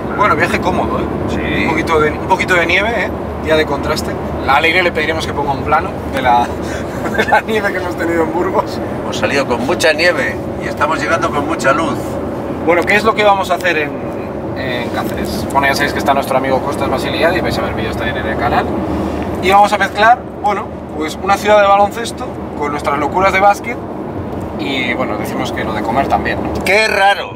Bueno, viaje cómodo, ¿eh? Sí. Un poquito de nieve, ¿eh? Día de contraste. A Alegre le pediremos que ponga un plano de la nieve que hemos tenido en Burgos. Hemos salido con mucha nieve y estamos llegando con mucha luz. Bueno, ¿qué es lo que vamos a hacer en Cáceres? Bueno, ya sabéis que está nuestro amigo Costas Basiliadis, vais a ver vídeos también en el canal. Y vamos a mezclar, bueno, pues una ciudad de baloncesto con nuestras locuras de básquet y, bueno, decimos que lo de comer también, ¿no? ¡Qué raro!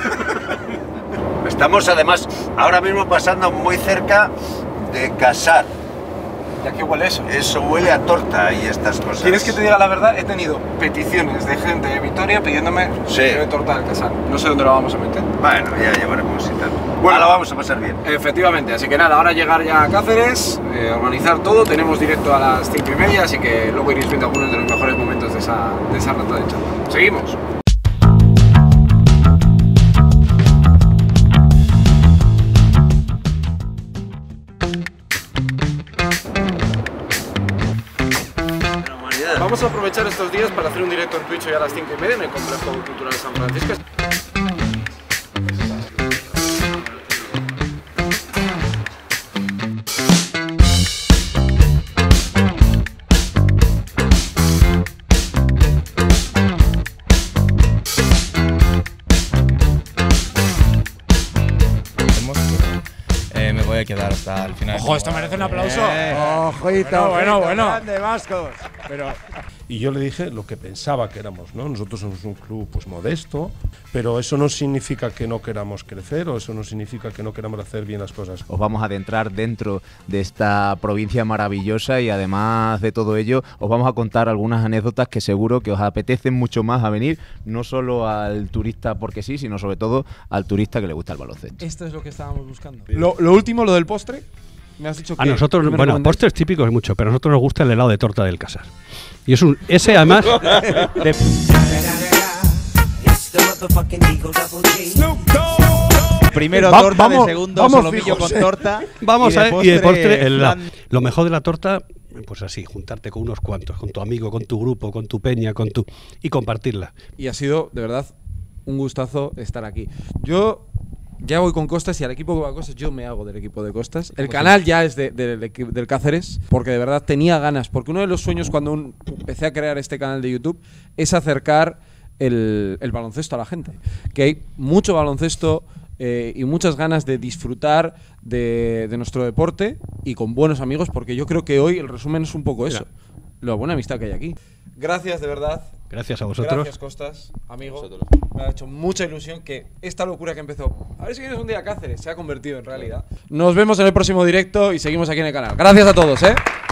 Estamos además ahora mismo pasando muy cerca de Casar. ¿Ya qué huele eso? Eso huele a torta y estas cosas. ¿Quieres que te diga la verdad? He tenido peticiones de gente de Vitoria pidiéndome torta del Casar. No sé dónde lo vamos a meter. Bueno, ya llevaremos y tal. Bueno, ahora vamos a pasar bien. Efectivamente, así que nada, ahora llegar ya a Cáceres, organizar todo, tenemos directo a las 5:30, así que luego iréis viendo algunos de los mejores momentos de esa rata de charla. Seguimos. Vamos a aprovechar estos días para hacer un directo en Twitch hoy a las 5:30 en el Complejo Cultural de San Francisco. Me voy a quedar hasta el final. Ojo, esto merece un aplauso. Ojito, bueno. grande, vascos. Y yo le dije lo que pensaba que éramos, ¿no? Nosotros somos un club pues modesto, pero eso no significa que no queramos crecer o eso no significa que no queramos hacer bien las cosas. Os vamos a adentrar dentro de esta provincia maravillosa y además de todo ello os vamos a contar algunas anécdotas que seguro que os apetecen mucho más a venir, no solo al turista porque sí, sino sobre todo al turista que le gusta el baloncesto. Esto es lo que estábamos buscando. Lo último, lo del postre. Me has dicho que a nosotros, bueno, postres típicos hay mucho, pero a nosotros nos gusta el helado de torta del Casar. Y es ese además Primero torta, de segundo solomillo con torta. Vamos a ver, y de postre lo mejor de la torta, pues así, juntarte con unos cuantos, con tu amigo, con tu grupo, con tu peña, y compartirla. Y ha sido, de verdad, un gustazo estar aquí. Yo ya voy con Costas y al equipo que va a Costas yo me hago del equipo de Costas. El canal ya es del Cáceres, porque de verdad tenía ganas, porque uno de los sueños cuando empecé a crear este canal de YouTube es acercar el baloncesto a la gente. Que hay mucho baloncesto y muchas ganas de disfrutar de nuestro deporte y con buenos amigos, porque yo creo que hoy el resumen es un poco eso, la buena amistad que hay aquí. Gracias de verdad. Gracias a vosotros. Gracias, Costas, amigo. Me ha hecho mucha ilusión que esta locura que empezó, a ver si vienes un día a Cáceres, se ha convertido en realidad. Nos vemos en el próximo directo y seguimos aquí en el canal. Gracias a todos,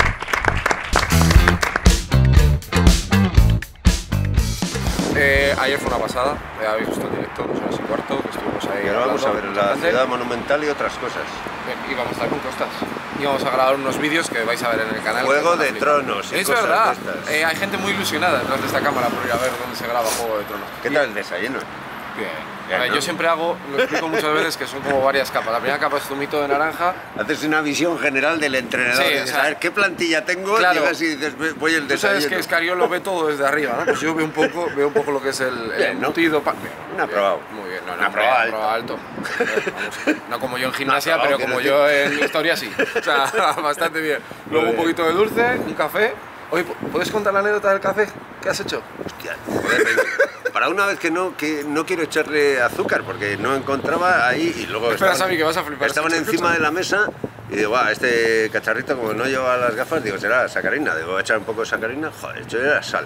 Ayer fue una pasada, ya habéis visto el directo, 2:15, que estuvimos ahí. Y ahora vamos a ver la ciudad monumental y otras cosas. Y vamos a estar con Costas. Y vamos a grabar unos vídeos que vais a ver en el canal. Juego de Tronos. Es verdad, hay gente muy ilusionada detrás de esta cámara por ir a ver dónde se graba Juego de Tronos. ¿Qué tal el desayuno? Bien. Yo siempre lo explico muchas veces, que son como varias capas. La primera capa es zumito de naranja. Haces una visión general del entrenador, sí, de saber qué plantilla tengo, llegas y dices, voy el desayuno. Tú sabes que Escariolo lo ve todo desde arriba, ¿no? Pues yo veo un poco lo que es el embutido. Un aprobado. Muy bien, un aprobado alto. Vamos, no como yo en gimnasia, pero como yo en historia sí. O sea, bastante bien. Luego un poquito de dulce, un café. Oye, ¿puedes contar la anécdota del café? ¿Qué has hecho? Hostia, joder, para una vez que no quiero echarle azúcar, porque no encontraba ahí y luego espera, Xavi, que vas a flipar. Estaban encima de la mesa y digo, este cacharrito como no lleva las gafas, digo, será sacarina. Digo, voy a echar un poco de sacarina. Joder, esto era sal.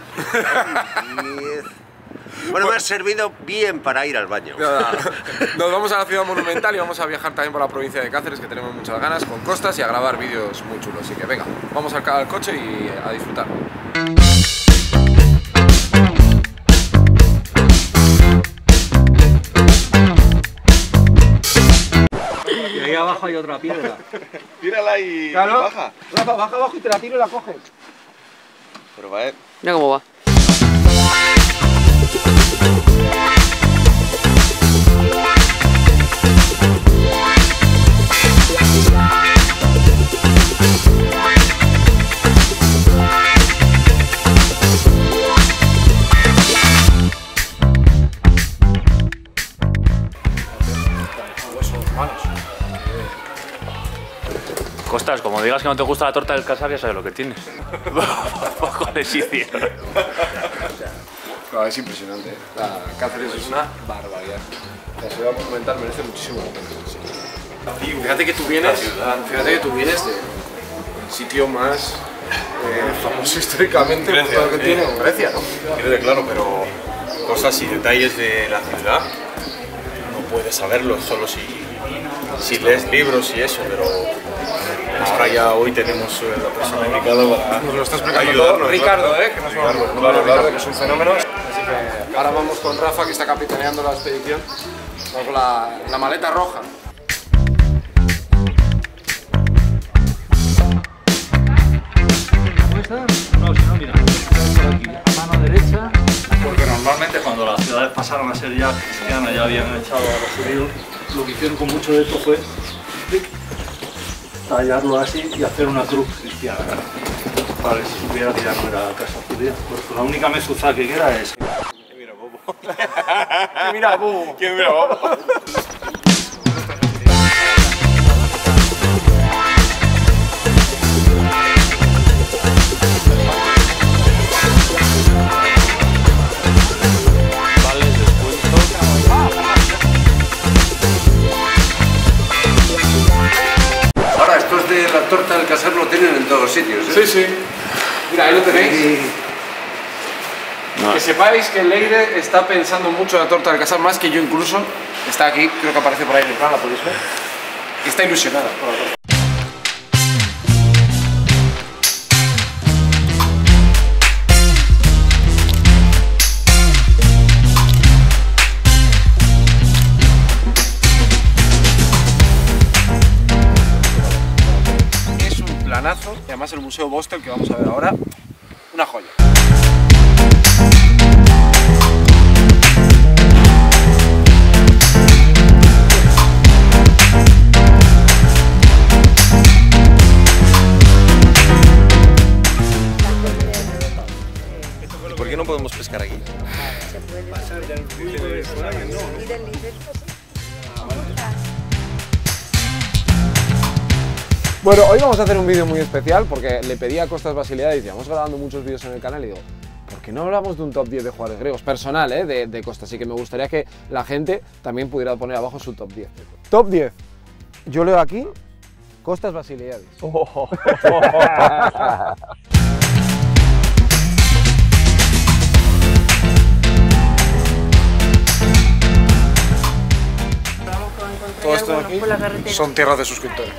Bueno, me ha servido bien para ir al baño. Nos vamos a la ciudad monumental y vamos a viajar también por la provincia de Cáceres, que tenemos muchas ganas, con Costas, y a grabar vídeos muy chulos. Así que venga, vamos al coche y a disfrutar. Y ahí abajo hay otra piedra. Tírala y claro. baja. Rafa, baja abajo y te la tiro y la coges. Pero va a ver. Mira cómo va. Huesos humanos. Costas, como digas que no te gusta la torta del Casar, ya sabes lo que tienes. Poco les hicieron. No, es impresionante. Cáceres es una barbaridad. La ciudad monumental merece muchísimo la pena. Fíjate que tú vienes del sitio más famoso históricamente por todo lo que tiene Grecia, ¿no? Claro, pero cosas y detalles de la ciudad no puedes saberlo solo si lees libros y eso, pero ahora ya hoy tenemos la persona indicada para nos lo está explicando todo Ricardo, que nos Ricardo, que es un fenómeno. Así que ahora vamos con Rafa, que está capitaneando la expedición, con la maleta roja. No, si no, mira, por aquí, a mano derecha, porque normalmente cuando las ciudades pasaron a ser ya cristianas, ya habían echado a los judíos, lo que hicieron con mucho de esto fue tallarlo así y hacer una cruz cristiana, para que se supiera que ya no era casa judía. Porque la única mezuzá que queda es... ¿Qué mira, bobo? ¿Qué mira, bobo? ¿Qué mira, bobo? La torta del Casar lo tienen en todos sitios, ¿eh? Sí, sí. Mira, ahí lo tenéis. No. Que sepáis que Leire está pensando mucho en la torta del Casar, más que yo incluso. Está aquí, creo que aparece por ahí en el plan, la podéis ver. Y está ilusionada por la torta. Y además el Museo Bostel, que vamos a ver ahora, una joya. ¿Por qué no podemos pescar aquí? Se puede pasar del ruido de Bueno, hoy vamos a hacer un vídeo muy especial porque le pedí a Costas Basiliadis, y llevamos grabando muchos vídeos en el canal, y digo, ¿por qué no hablamos de un top 10 de jugadores griegos? Personal, de Costas, así que me gustaría que la gente también pudiera poner abajo su top 10. Top 10. Yo leo aquí, Costas Basiliadis. Todo esto de aquí son tierras de suscriptores.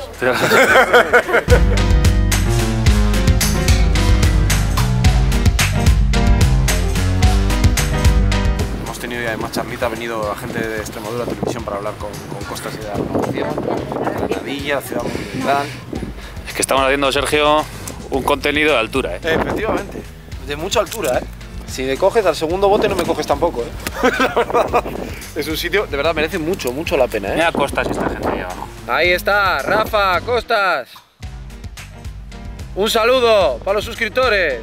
Hemos tenido ya más charlita, ha venido la gente de Extremadura Televisión para hablar con Costas y de la renovación, Granadilla, Ciudad Monumental. Es que estamos haciendo, Sergio, un contenido de altura, Efectivamente, de mucha altura, Si me coges al segundo bote no me coges tampoco, La verdad, es un sitio, de verdad, merece mucho la pena, Mira Costas y esta gente ahí abajo. Ahí está, Rafa, Costas. Un saludo para los suscriptores.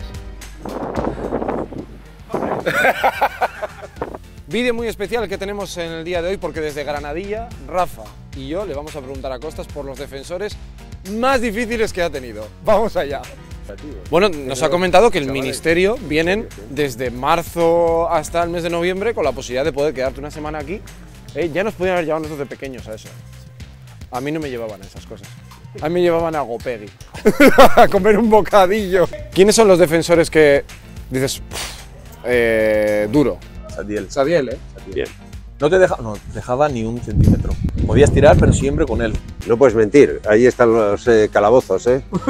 Vídeo muy especial que tenemos en el día de hoy porque desde Granadilla, Rafa y yo le vamos a preguntar a Costas por los defensores más difíciles que ha tenido. Vamos allá. Bueno, nos ha comentado que el ministerio vienen desde marzo hasta el mes de noviembre con la posibilidad de poder quedarte una semana aquí. Ya nos podían haber llevado nosotros de pequeños a eso. A mí no me llevaban a esas cosas. A mí me llevaban a Gopegui, a comer un bocadillo. ¿Quiénes son los defensores que dices, duro? Sadiel. Sadiel, Sadiel. No te dejaba ni un centímetro. Podías tirar, pero siempre con él. No puedes mentir, ahí están los calabozos,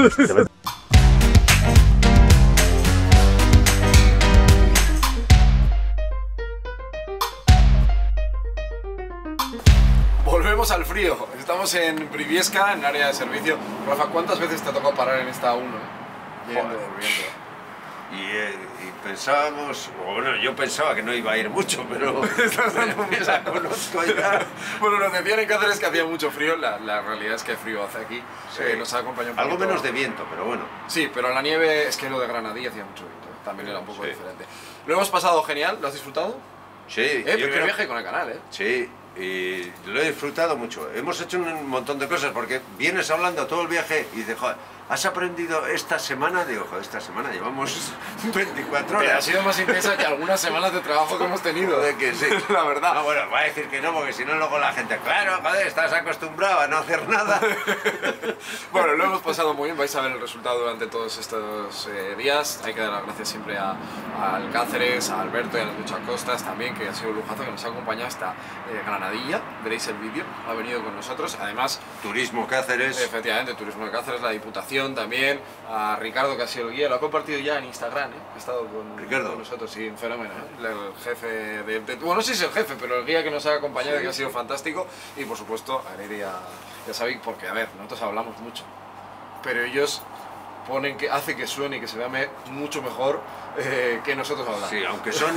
Volvemos al frío. Estamos en Briviesca, en área de servicio. Rafa, ¿cuántas veces te ha tocado parar en esta A1? Y pensábamos, bueno, yo pensaba que no iba a ir mucho, pero me la conozco ya. Bueno, nos decían en Cáceres que hacía mucho frío, la realidad es que frío hace aquí. Sí. Nos ha acompañado un algo poquito. menos de viento, pero bueno. Sí, pero la nieve, es que lo de Granadilla hacía mucho viento, también era un poco diferente. Lo hemos pasado genial, ¿lo has disfrutado? Sí. Primer viaje con el canal, Sí, y lo he disfrutado mucho. Hemos hecho un montón de cosas porque vienes hablando todo el viaje y dices, joder, ¿has aprendido esta semana? Digo, joder, esta semana llevamos 24 horas. Pero ha sido más intensa que algunas semanas de trabajo que hemos tenido. De que sí, la verdad. No, bueno, va a decir que no, porque si no luego la gente, claro, joder, estás acostumbrado a no hacer nada. Bueno, lo hemos pasado muy bien, vais a ver el resultado durante todos estos días. Hay que dar las gracias siempre al Cáceres, a Alberto y a las Luchas Costas también, que ha sido un lujazo, que nos ha acompañado hasta Granadilla. Veréis el vídeo, ha venido con nosotros. Además, Turismo Cáceres. Efectivamente, Turismo de Cáceres, la Diputación también, a Ricardo, que ha sido el guía, lo ha compartido ya en Instagram, ha estado con nosotros, sí, un fenómeno, el jefe bueno, no sé si es el jefe, pero el guía que nos ha acompañado, sí, que ha sido fantástico, y por supuesto a Nery y a Xavi, porque a ver, nosotros hablamos mucho, pero ellos ponen que hace que suene y que se vea mucho mejor que nosotros hablamos. Sí, aunque son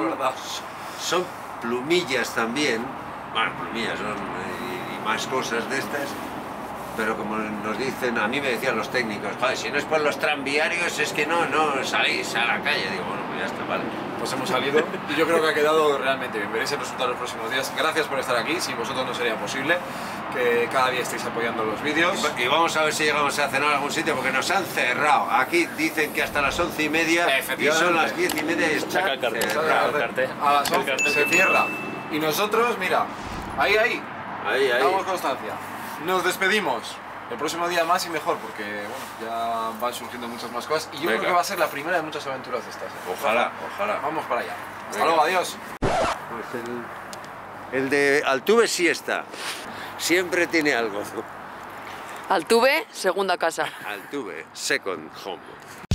plumillas también, bueno, plumillas son, y más cosas de estas. Pero como nos dicen, a mí me decían los técnicos, joder, si no es por los tranviarios es que no salís a la calle. Digo, bueno, pues ya está, vale. Pues hemos salido y yo creo que ha quedado realmente bien. Veréis el resultado los próximos días. Gracias por estar aquí, sin vosotros no sería posible que cada día estéis apoyando los vídeos. Y vamos a ver si llegamos a cenar a algún sitio porque nos han cerrado. Aquí dicen que hasta las 11:30 y son las 10:30 y está cerrado. A las 11 se cierra. Y nosotros, mira, ahí. Damos constancia. Nos despedimos. El próximo día más y mejor, porque bueno, ya van surgiendo muchas más cosas. Y yo creo que va a ser la primera de muchas aventuras de estas. Ojalá. Vamos para allá. Hasta luego, adiós. Pues el de Altuve sí está. Siempre tiene algo. Altuve, segunda casa. Altuve, second home.